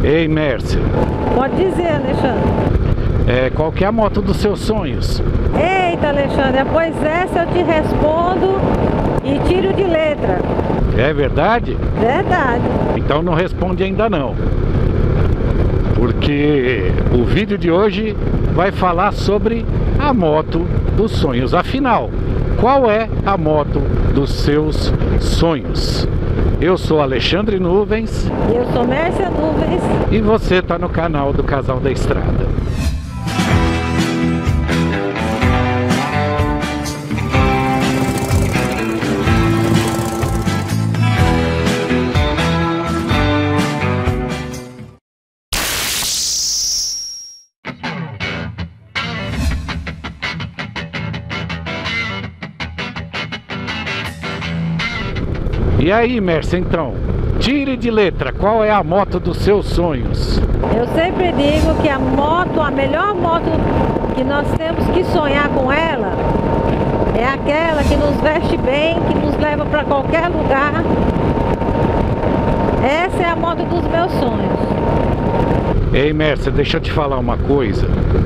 Ei, Mércia. Pode dizer, Alexandre. Qual que é a moto dos seus sonhos? Eita, Alexandre, após essa eu te respondo e tiro de letra. É verdade? Verdade. Então não responde ainda não. Porque o vídeo de hoje vai falar sobre a moto dos sonhos. Afinal, qual é a moto dos seus sonhos? Eu sou Alexandre Nuvens. Eu sou Mércia Nuvens. E você está no canal do Casal da Estrada. E aí, Mércia, então, tire de letra, qual é a moto dos seus sonhos? Eu sempre digo que a melhor moto que nós temos que sonhar com ela é aquela que nos veste bem, que nos leva para qualquer lugar. Essa é a moto dos meus sonhos. Ei, Mércia, deixa eu te falar uma coisa.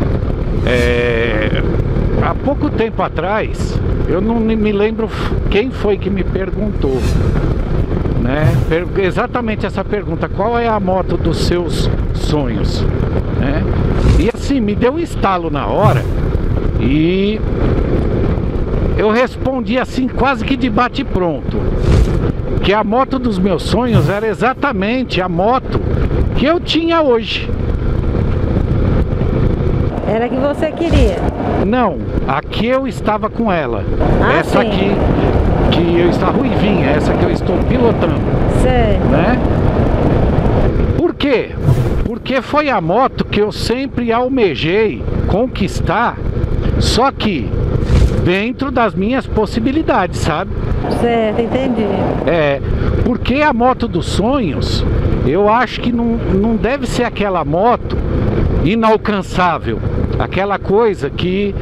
Há pouco tempo atrás, eu não me lembro quem foi que me perguntou, né? Exatamente essa pergunta, qual é a moto dos seus sonhos, né? E assim, me deu um estalo na hora e eu respondi assim, quase que de bate-pronto, que a moto dos meus sonhos era exatamente a moto que eu tinha hoje. Era a que você queria? Não, aqui eu estava com ela. Essa sim. Aqui, que eu estou ruivinha, essa que eu estou pilotando. Certo. Né? Por quê? Porque foi a moto que eu sempre almejei conquistar, só que dentro das minhas possibilidades, sabe? Certo, entendi. Porque a moto dos sonhos, eu acho que não deve ser aquela moto inalcançável, aquela coisa que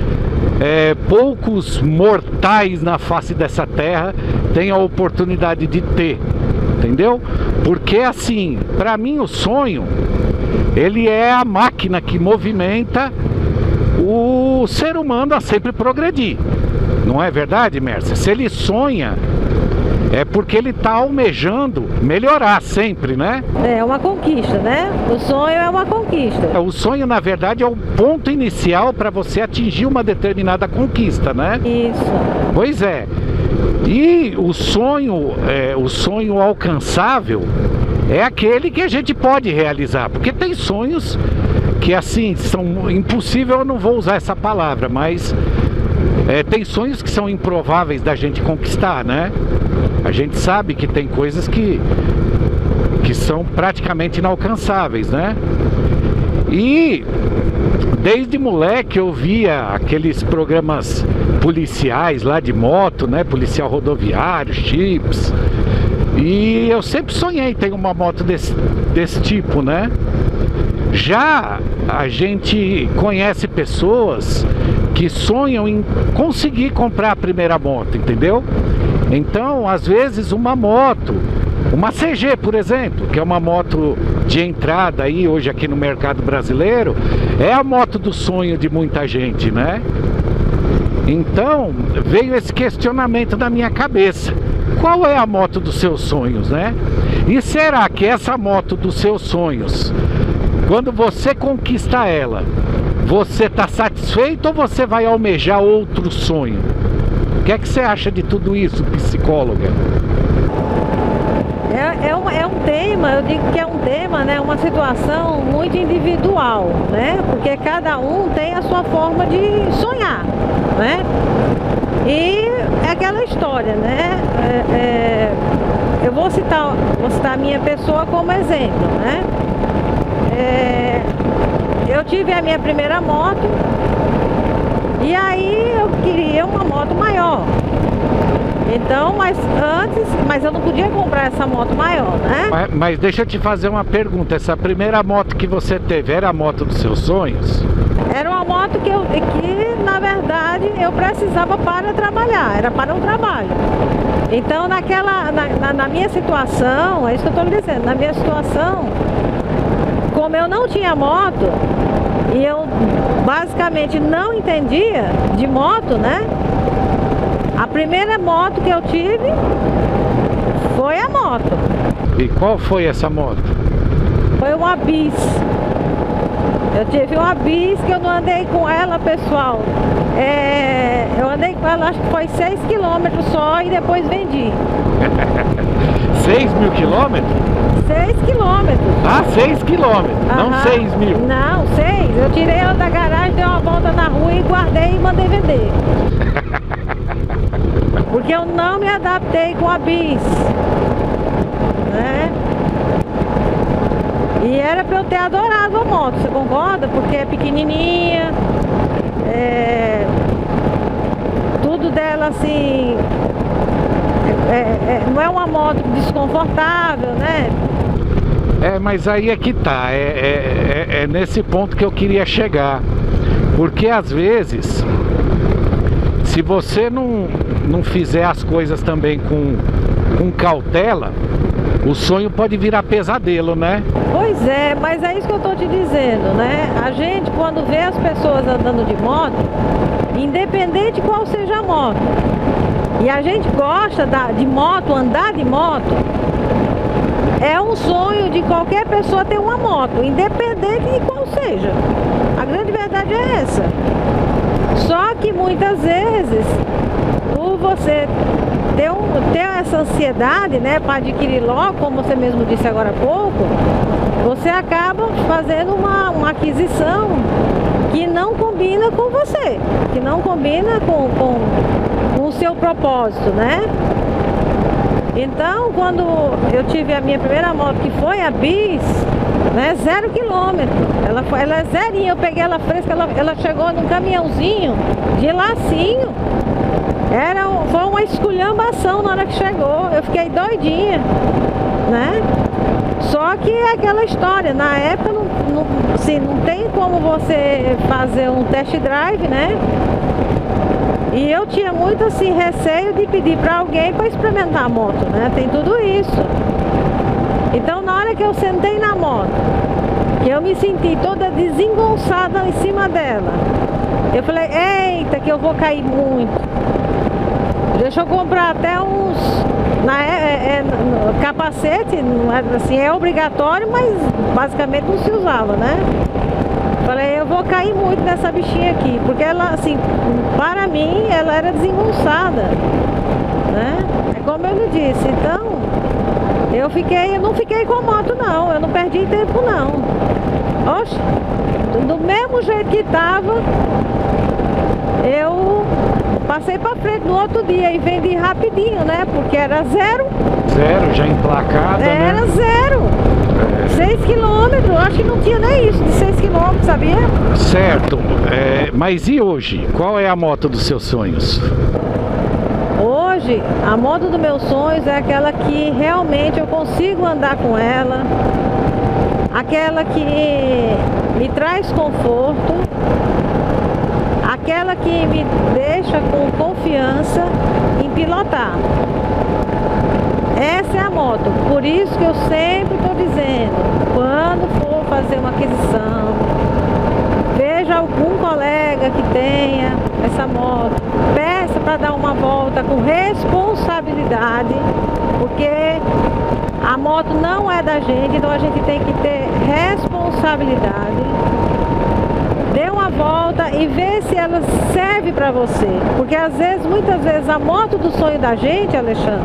poucos mortais na face dessa terra têm a oportunidade de ter, entendeu? Porque assim, para mim o sonho, ele é a máquina que movimenta o ser humano a sempre progredir. Não é verdade, Mércia? Se ele sonha, é porque ele está almejando melhorar sempre, né? É uma conquista, né? O sonho é uma conquista. O sonho, na verdade, é o ponto inicial para você atingir uma determinada conquista, né? Isso. Pois é. E o sonho alcançável é aquele que a gente pode realizar. Porque tem sonhos que, assim, são impossíveis, eu não vou usar essa palavra, mas tem sonhos que são improváveis da gente conquistar, né? A gente sabe que tem coisas que são praticamente inalcançáveis, né? E desde moleque eu via aqueles programas policiais lá de moto, né? Policial rodoviário, chips. E eu sempre sonhei em ter uma moto desse tipo, né? Já a gente conhece pessoas que sonham em conseguir comprar a primeira moto, entendeu? Então, às vezes, uma moto, uma CG, por exemplo, que é uma moto de entrada aí hoje aqui no mercado brasileiro, é a moto do sonho de muita gente, né? Então, veio esse questionamento na minha cabeça. Qual é a moto dos seus sonhos, né? E será que essa moto dos seus sonhos, quando você conquista ela, você está satisfeito ou você vai almejar outro sonho? O que é que você acha de tudo isso, psicóloga? É um tema, eu digo que é um tema, né? Uma situação muito individual, né? Porque cada um tem a sua forma de sonhar, né? E é aquela história, né? Eu vou citar a minha pessoa como exemplo, né? Eu tive a minha primeira moto e aí eu queria uma moto maior. Então, mas eu não podia comprar essa moto maior, né? Mas deixa eu te fazer uma pergunta. Essa primeira moto que você teve, era a moto dos seus sonhos? Era uma moto que na verdade, eu precisava para trabalhar, era para um trabalho. Então, na minha situação, é isso que eu estou lhe dizendo, na minha situação, como eu não tinha moto e eu basicamente não entendia de moto, né? A primeira moto que eu tive foi a moto. E qual foi essa moto? Foi uma Bis. Eu tive uma Bis que eu não andei com ela, pessoal. Eu andei com ela, acho que foi 6 km só e depois vendi. 6 mil quilômetros? 6 km. Ah, 6 quilômetros, não 6 mil. Não, 6. Eu tirei ela da garagem, dei uma volta na rua e guardei e mandei vender. Porque eu não me adaptei com a Bis, né? E era pra eu ter adorado a moto, você concorda? Porque é pequenininha, tudo dela assim, não é uma moto desconfortável, né? Mas aí é que tá, é nesse ponto que eu queria chegar. Porque às vezes, se você não fizer as coisas também com cautela, o sonho pode virar pesadelo, né? Pois é, mas é isso que eu tô te dizendo, né? A gente, quando vê as pessoas andando de moto, independente qual seja a moto, e a gente gosta de moto, andar de moto, é um sonho de qualquer pessoa ter uma moto, independente de qual seja. A grande verdade é essa. Só que muitas vezes, por você ter essa ansiedade, né, para adquirir logo, como você mesmo disse agora há pouco, você acaba fazendo uma aquisição que não combina com você, que não combina com o seu propósito, né? Então, quando eu tive a minha primeira moto, que foi a Bis, né, 0 km, ela é zerinha, eu peguei ela fresca, ela chegou num caminhãozinho de lacinho, foi uma esculhambação na hora que chegou, eu fiquei doidinha, né? Só que é aquela história, na época não tem como você fazer um test drive, né? E eu tinha muito assim receio de pedir para alguém para experimentar a moto, né? Tem tudo isso. Então na hora que eu sentei na moto, que eu me senti toda desengonçada em cima dela, eu falei, eita, que eu vou cair muito. Deixa eu comprar até uns capacete, assim, é obrigatório, mas basicamente não se usava, né? Falei, eu vou cair muito nessa bichinha aqui, porque ela, assim, para mim, ela era desengonçada, né? É como eu lhe disse, então, eu não fiquei com a moto não, eu não perdi tempo não. Oxe, do mesmo jeito que tava, eu passei pra frente no outro dia e vendi rapidinho, né? Porque era zero. Zero, já emplacada, era, né? Zero. 6 km, acho que não tinha nem isso de 6 km, sabia? Certo, mas e hoje? Qual é a moto dos seus sonhos? Hoje, a moto dos meus sonhos é aquela que realmente eu consigo andar com ela, aquela que me traz conforto, aquela que me deixa com confiança em pilotar. Essa é a moto, por isso que eu sempre estou dizendo, quando for fazer uma aquisição, veja algum colega que tenha essa moto, peça para dar uma volta com responsabilidade, porque a moto não é da gente, então a gente tem que ter responsabilidade. Dê uma volta e vê se ela serve para você, porque muitas vezes a moto do sonho da gente, Alexandre,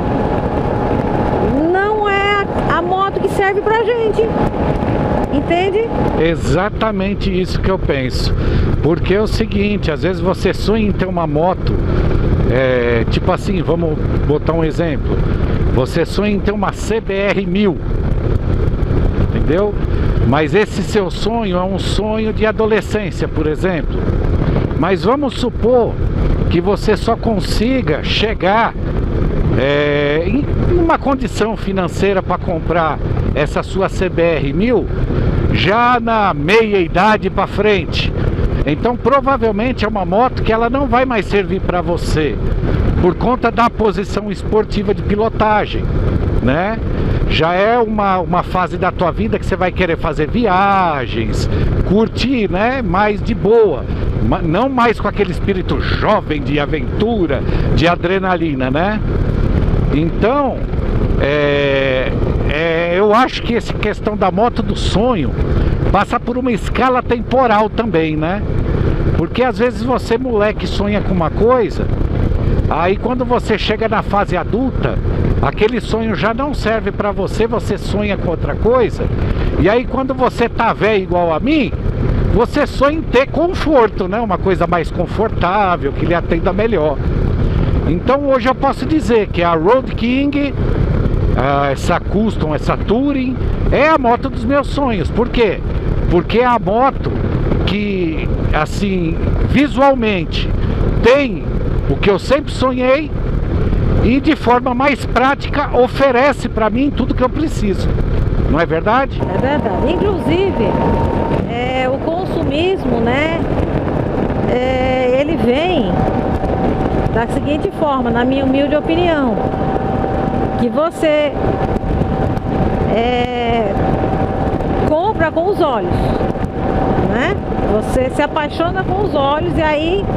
não é a moto que serve pra gente, entende? Exatamente isso que eu penso, porque é o seguinte, às vezes você sonha em ter uma moto, tipo assim, vamos botar um exemplo, você sonha em ter uma CBR 1000, entendeu? Mas esse seu sonho é um sonho de adolescência, por exemplo. Mas vamos supor que você só consiga chegar em uma condição financeira para comprar essa sua CBR 1000 já na meia idade para frente. Então provavelmente é uma moto que ela não vai mais servir para você por conta da posição esportiva de pilotagem, né? Já é uma fase da tua vida que você vai querer fazer viagens, curtir, né? Mais de boa, não mais com aquele espírito jovem de aventura, de adrenalina, né? Então, eu acho que essa questão da moto do sonho passa por uma escala temporal também, né? Porque às vezes você, moleque, sonha com uma coisa, aí quando você chega na fase adulta, aquele sonho já não serve pra você, você sonha com outra coisa. E aí quando você tá velho igual a mim, você sonha em ter conforto, né? Uma coisa mais confortável, que lhe atenda melhor. Então hoje eu posso dizer que a Road King, essa Custom, essa Touring, é a moto dos meus sonhos. Por quê? Porque é a moto que, assim, visualmente tem o que eu sempre sonhei e de forma mais prática oferece para mim tudo que eu preciso. Não é verdade? É verdade. Inclusive, o consumismo, né? Ele vem da seguinte forma, na minha humilde opinião, que você compra com os olhos, né? Você se apaixona com os olhos e aí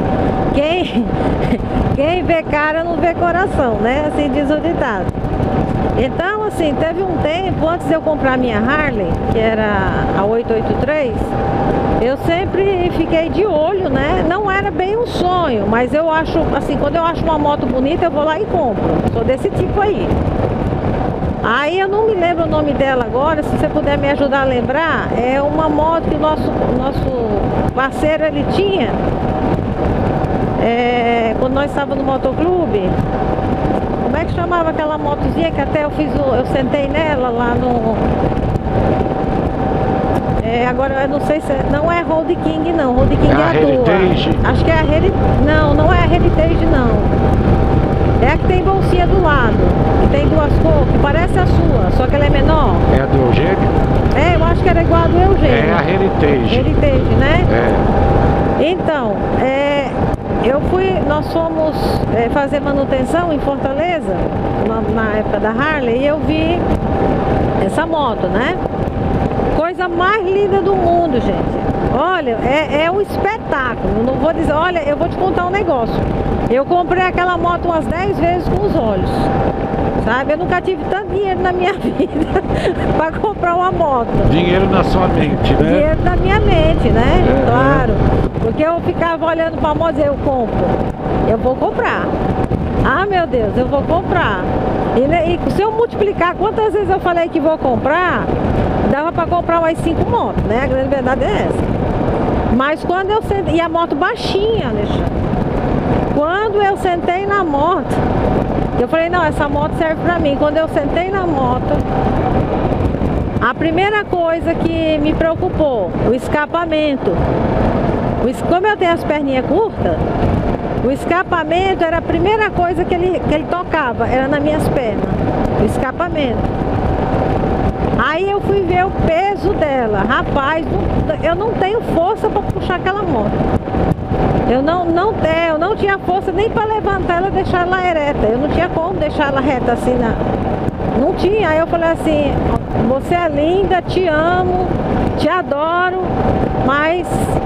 quem vê cara não vê coração, né? Assim diz o ditado. Então, assim, teve um tempo, antes de eu comprar minha Harley, que era a 883, eu sempre fiquei de olho, né? Não era bem um sonho, mas eu acho, assim, quando eu acho uma moto bonita, eu vou lá e compro. Sou desse tipo aí. Aí eu não me lembro o nome dela agora, se você puder me ajudar a lembrar, é uma moto que o nosso parceiro ele tinha, quando nós estávamos no motoclube. Como é que chamava aquela motozinha que até eu sentei nela lá no... agora eu não sei se... Não é Road King não, Road King é a Heritage. Tua. Acho que é a Heritage... Não é a Heritage não. É a que tem bolsinha do lado, que tem duas cores, que parece a sua, só que ela é menor. É a do Eugênio? Eu acho que era igual a do Eugênio. É a Heritage. Heritage, né? Então, nós fomos fazer manutenção em Fortaleza, na época da Harley, e eu vi essa moto, né? Coisa mais linda do mundo, gente. Olha, é um espetáculo. Eu não vou dizer, olha, eu vou te contar um negócio. Eu comprei aquela moto umas 10 vezes com os olhos, sabe? Eu nunca tive tanto dinheiro na minha vida para comprar uma moto. Dinheiro na sua mente, né? Dinheiro na minha mente, né? Claro. Porque eu ficava olhando para a moto e eu compro. Eu vou comprar. Ah, meu Deus, eu vou comprar. E se eu multiplicar quantas vezes eu falei que vou comprar, dava para comprar umas 5 motos, né? A grande verdade é essa. Mas quando eu sentei... E a moto baixinha, Alexandre. Quando eu sentei na moto, eu falei, não, essa moto serve pra mim. Quando eu sentei na moto, a primeira coisa que me preocupou, o escapamento. Como eu tenho as perninhas curtas, o escapamento era a primeira coisa que ele tocava, era nas minhas pernas, o escapamento. Aí eu fui ver o peso dela. Rapaz, eu não tenho força para puxar aquela moto. Eu não tinha força nem para levantar ela e deixar ela ereta. Eu não tinha como deixar ela reta assim, não tinha. Aí eu falei assim, você é linda, te amo, te adoro, mas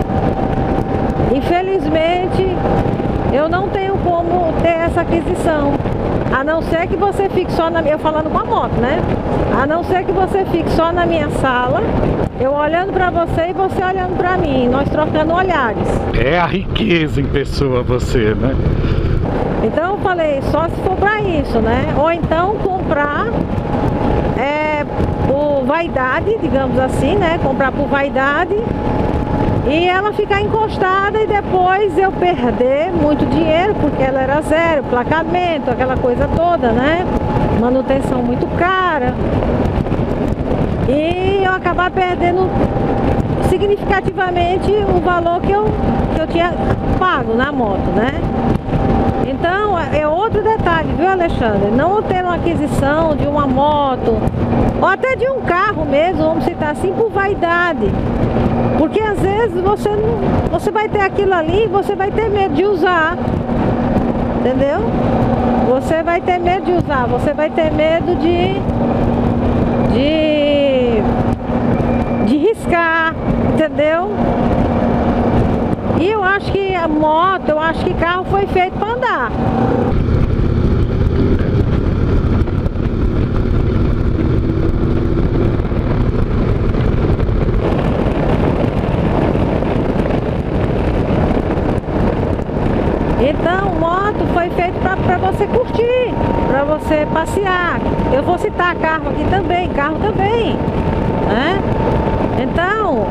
infelizmente eu não tenho como ter essa aquisição. A não ser que você fique só na minha... Eu falando com a moto, né? A não ser que você fique só na minha sala, eu olhando pra você e você olhando pra mim, nós trocando olhares. É a riqueza em pessoa você, né? Então eu falei, só se for pra isso, né? Ou então comprar por vaidade, digamos assim, né? Comprar por vaidade e ela ficar encostada e depois eu perder muito dinheiro, porque ela era zero, placamento, aquela coisa toda, né? Manutenção muito cara. E eu acabar perdendo significativamente o valor que eu tinha pago na moto, né? Então, é outro detalhe, viu, Alexandre? Não ter uma aquisição de uma moto, ou até de um carro mesmo, vamos citar assim, por vaidade. Porque às vezes você vai ter aquilo ali e você vai ter medo de usar. entendeu? Você vai ter medo de usar, você vai ter medo de riscar, entendeu? E eu acho que a moto, eu acho que carro foi feito para andar. Então, moto foi feito para você curtir, para você passear. Eu vou citar carro aqui também, carro também, né? Então,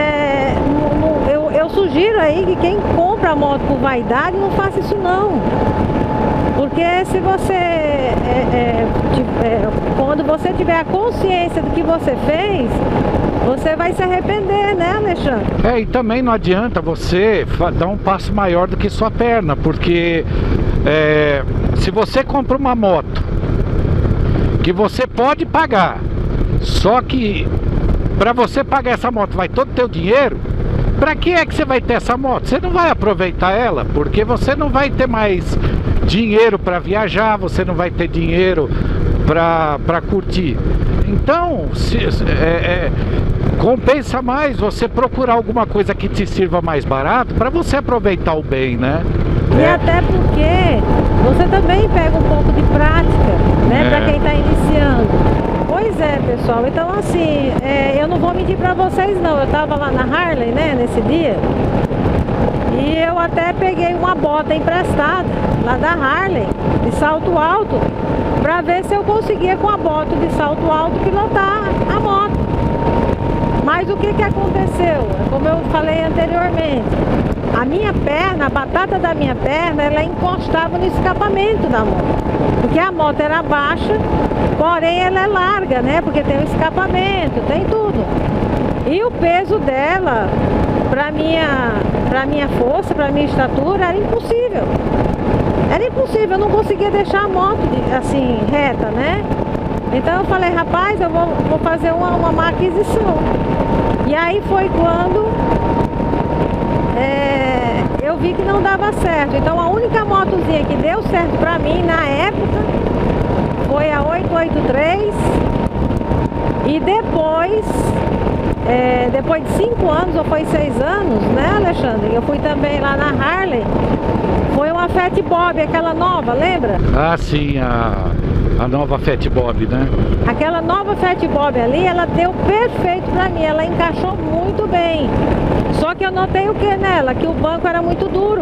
eu sugiro aí que quem compra a moto por vaidade não faça isso não. Porque se você, quando você tiver a consciência do que você fez, você vai se arrepender, né, Alexandre? E também não adianta você dar um passo maior do que sua perna, porque se você compra uma moto que você pode pagar, só que para você pagar essa moto vai todo o teu dinheiro, para que é que você vai ter essa moto? Você não vai aproveitar ela, porque você não vai ter mais dinheiro para viajar, você não vai ter dinheiro para curtir. Então, compensa mais você procurar alguma coisa que te sirva mais barato para você aproveitar o bem, né? E até porque você também pega um pouco de prática, né, para quem está iniciando. Pois é, pessoal, então assim, eu não vou mentir para vocês não, eu estava lá na Harley, né, nesse dia, e eu até peguei uma bota emprestada lá da Harley, de salto alto, para ver se eu conseguia com a bota de salto alto pilotar a moto. Mas o que aconteceu? Como eu falei anteriormente, a minha perna, a batata da minha perna, ela encostava no escapamento da moto. Porque a moto era baixa, porém ela é larga, né? Porque tem o escapamento, tem tudo. E o peso dela, para minha força, para minha estatura, era impossível. Era impossível, eu não conseguia deixar a moto assim, reta, né? Então eu falei, rapaz, eu vou fazer uma má aquisição. E aí foi quando eu vi que não dava certo. Então a única motozinha que deu certo pra mim na época foi a 883. E depois de 5 anos, ou foi 6 anos, né, Alexandre? Eu fui também lá na Harley. Foi uma Fat Bob, aquela nova, lembra? Ah, sim, a nova Fat Bob, né? Aquela nova Fat Bob ali, ela deu perfeito pra mim, ela encaixou muito bem. Só que eu notei o que nela? Que o banco era muito duro.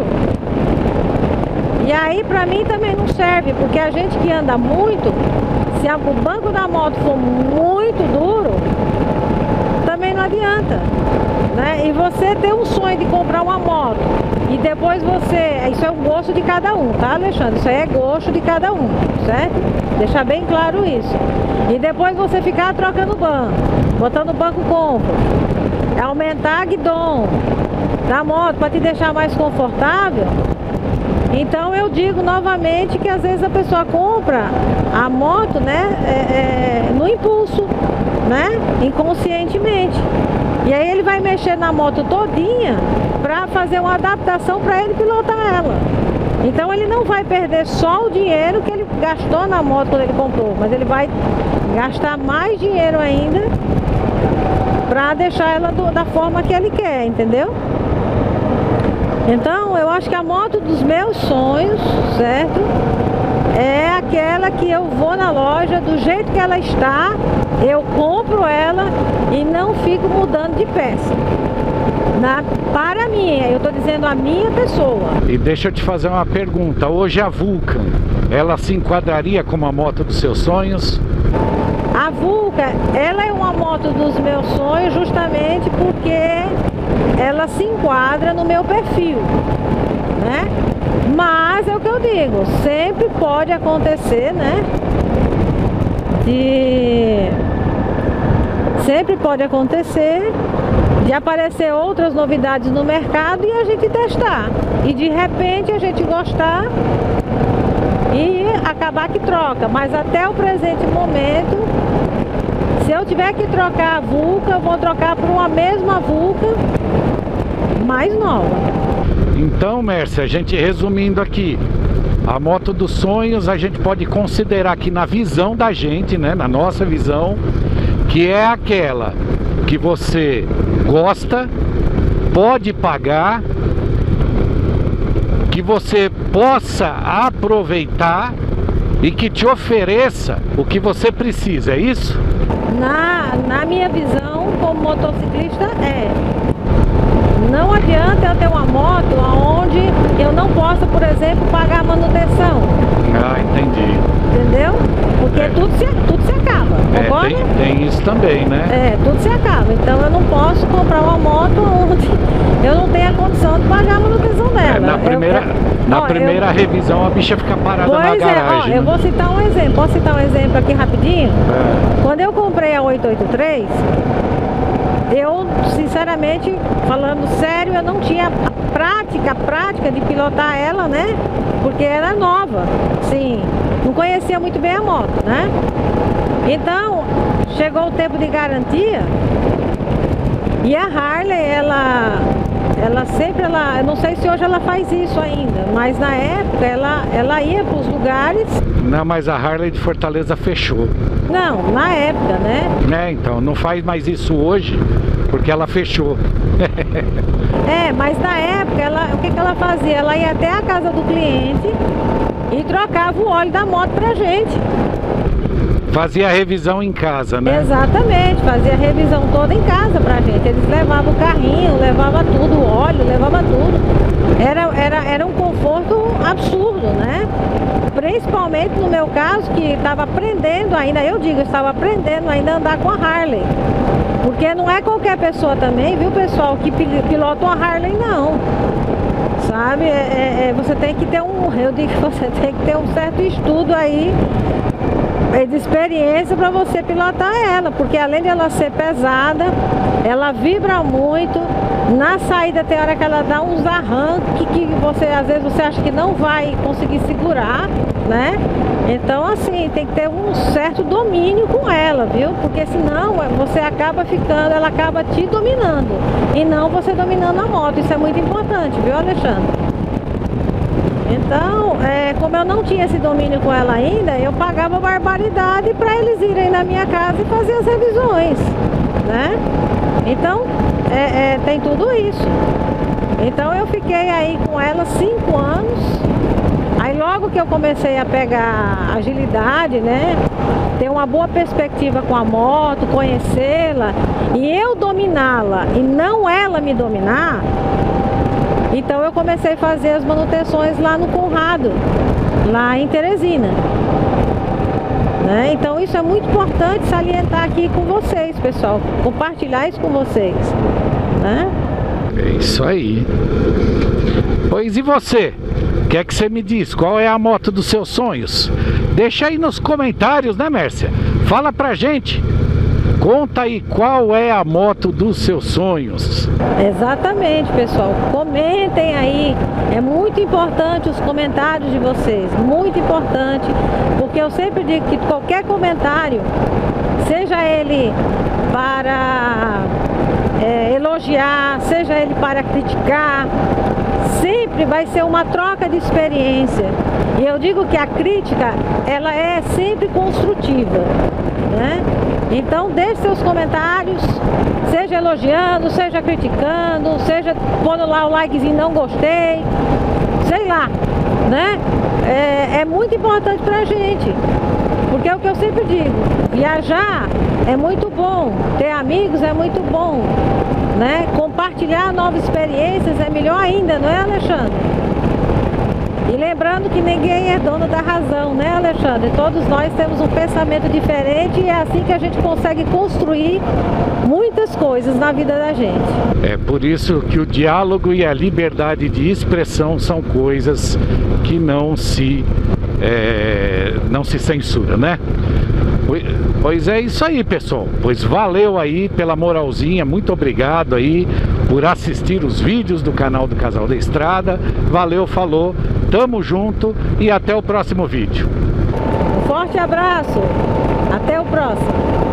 E aí pra mim também não serve, porque a gente que anda muito, se o banco da moto for muito duro, também não adianta, né? E você ter um sonho de comprar uma moto e depois isso é o gosto de cada um, tá, Alexandre? Isso aí é gosto de cada um, certo? Deixar bem claro isso. E depois você ficar trocando banco, botando banco comfort, aumentar a guidon da moto para te deixar mais confortável. Então eu digo novamente que às vezes a pessoa compra a moto, né, no impulso, né, inconscientemente. E aí ele vai mexer na moto todinha para fazer uma adaptação para ele pilotar ela. Então ele não vai perder só o dinheiro que ele gastou na moto quando ele comprou, mas ele vai gastar mais dinheiro ainda para deixar ela da forma que ele quer, entendeu? Então eu acho que a moto dos meus sonhos, certo? É aquela que eu vou na loja, do jeito que ela está, eu compro ela e não fico mudando de peça. Para mim, eu estou dizendo a minha pessoa. E deixa eu te fazer uma pergunta, hoje a Vulcan, ela se enquadraria como a moto dos seus sonhos? A Vulcan, ela é uma moto dos meus sonhos justamente porque ela se enquadra no meu perfil, né? Mas é o que eu digo, sempre pode acontecer, né? Sempre pode acontecer de aparecer outras novidades no mercado e a gente testar. E de repente a gente gostar e acabar que troca. Mas até o presente momento, se eu tiver que trocar a Vulcan, eu vou trocar por uma mesma Vulcan mais nova. Então, Mércia, a gente resumindo aqui, A moto dos sonhos a gente pode considerar que na visão da gente, né, na nossa visão, que é aquela que você gosta, pode pagar, que você possa aproveitar e que te ofereça o que você precisa, é isso? Na minha visão, como motociclista, não adianta eu ter uma moto onde eu não possa, por exemplo, pagar a manutenção. Ah, entendi. Entendeu? Porque tudo se acaba, concorda? Tem isso também, né? Tudo se acaba. Então eu não posso comprar uma moto onde eu não tenho a condição de pagar a manutenção dela. Na primeira revisão a bicha fica parada na garagem. Eu vou citar um exemplo. Posso citar um exemplo aqui rapidinho? Quando eu comprei a 883, eu, sinceramente, falando sério, eu não tinha a prática de pilotar ela, né? Porque era nova, sim, não conhecia muito bem a moto, né? Então, chegou o tempo de garantia e a Harley, ela sempre, eu não sei se hoje ela faz isso ainda, mas na época ela ia para os lugares. Não, mas a Harley de Fortaleza fechou. Não, na época, né? Então, não faz mais isso hoje, porque ela fechou. Mas na época, o que ela fazia? Ela ia até a casa do cliente e trocava o óleo da moto pra gente. Fazia a revisão em casa, né? Exatamente, fazia a revisão toda em casa pra gente. Eles levavam o carrinho, levavam tudo, o óleo, levavam tudo. Era um conforto absurdo, né? Principalmente no meu caso, que estava aprendendo ainda, eu estava aprendendo ainda a andar com a Harley. Porque não é qualquer pessoa também, viu, pessoal, que pilota uma Harley, não. Sabe? Você tem que ter você tem que ter um certo estudo aí de experiência para você pilotar ela, porque além de ela ser pesada, ela vibra muito. Na saída tem hora que ela dá uns arranques que às vezes você acha que não vai conseguir segurar, né? Então assim, tem que ter um certo domínio com ela, viu? Porque senão você acaba ela acaba te dominando e não você dominando a moto. Isso é muito importante, viu, Alexandre? Então, como eu não tinha esse domínio com ela ainda, eu pagava barbaridade para eles irem na minha casa e fazer as revisões, né? Então, tem tudo isso. Então eu fiquei aí com ela 5 anos. Aí logo que eu comecei a pegar agilidade, né? Ter uma boa perspectiva com a moto, conhecê-la e eu dominá-la e não ela me dominar. Então eu comecei a fazer as manutenções lá no Conrado, lá em Teresina, né? Então isso é muito importante salientar aqui com vocês, pessoal, compartilhar isso com vocês, né? É isso aí. Pois e você? O que é que você me diz? Qual é a moto dos seus sonhos? Deixa aí nos comentários, né, Mércia? Fala pra gente. Conta aí qual é a moto dos seus sonhos. Exatamente, pessoal. Comentem aí. É muito importante os comentários de vocês. Muito importante. Porque eu sempre digo que qualquer comentário, seja ele para elogiar, seja ele para criticar, sempre vai ser uma troca de experiência. E eu digo que a crítica, ela é sempre construtiva, né? Então deixe seus comentários, seja elogiando, seja criticando, seja pondo lá o likezinho não gostei, sei lá, né? É muito importante pra gente, porque é o que eu sempre digo, viajar é muito bom, ter amigos é muito bom, né? Compartilhar novas experiências é melhor ainda, não é, Alexandre? E lembrando que ninguém é dono da razão, né, Alexandre? Todos nós temos um pensamento diferente e é assim que a gente consegue construir muitas coisas na vida da gente. É por isso que o diálogo e a liberdade de expressão são coisas que não se censura, né? Pois é isso aí, pessoal. Pois valeu aí pela moralzinha, muito obrigado aí por assistir os vídeos do canal do Casal da Estrada. Valeu, falou, tamo junto e até o próximo vídeo. Um forte abraço, até o próximo.